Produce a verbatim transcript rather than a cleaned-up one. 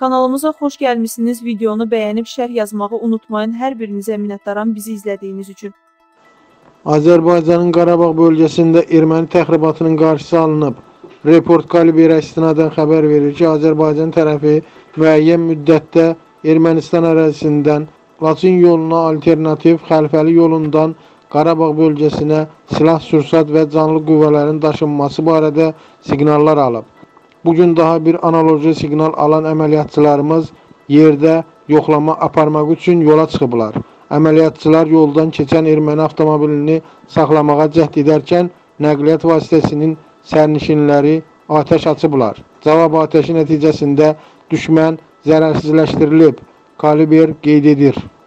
Kanalımıza xoş gəlmişsiniz. Videonu bəyənib şərh yazmağı unutmayın. Hər birinizə minnətdaram bizi izlədiyiniz üçün. Azərbaycanın Qarabağ bölgəsində erməni təxribatının qarşısı alınıb. Report Kaliberə istinadən xəbər verir ki, Azərbaycan tərəfi müəyyən müddətdə Ermənistan ərazisindən Laçın yoluna alternativ xəlfəli yolundan Qarabağ bölgəsinə silah-sursat və canlı qüvvələrin daşınması barədə siqnallar alıb. Bugün daha bir analoji siqnal alan əməliyyatçılarımız yerdə yoxlama aparmaq üçün yola çıxıblar. Əməliyyatçılar yoldan keçən erməni avtomobilini saxlamağa cəhd edərkən nəqliyyat vasitəsinin sərnişinləri atəş açıblar. Cavab atəşi nəticəsində düşmən zərərsizləşdirilib, Kaliber qeyd edir.